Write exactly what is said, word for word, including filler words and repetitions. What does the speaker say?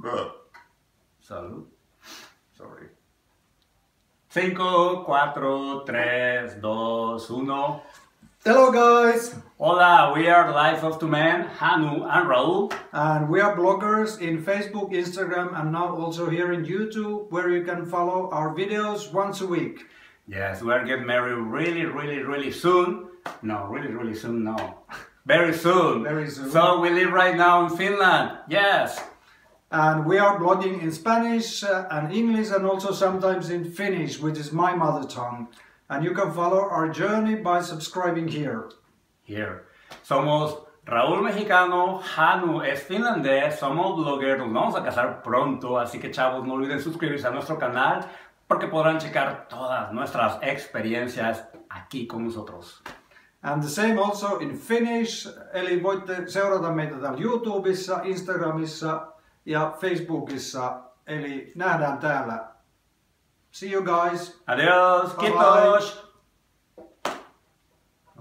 Salud. Sorry. cinco, cuatro, tres, dos, uno. Hello guys! Hola, we are Life of Two Men, Hanu and Raul. And we are bloggers in Facebook, Instagram and now also here in YouTube, where you can follow our videos once a week. Yes, we are getting married really, really, really soon. No, really, really soon, no. Very soon. Very soon. So we live right now in Finland. Yes. And we are blogging in Spanish uh, and English and also sometimes in Finnish, which is my mother tongue. And you can follow our journey by subscribing here. Here. Somos Raúl mexicano, Hanu es finlandés, somos bloggers, nos vamos a casar pronto, así que chavos no olviden suscribirse a nuestro canal porque podrán checar todas nuestras experiencias aquí con nosotros. And the same also in Finnish, eli voitte seurata meitä täällä YouTubessa, Instagramissa ja Facebookissa, eli nähdään täällä. See you guys! Adiós, Bye kiitos! bye.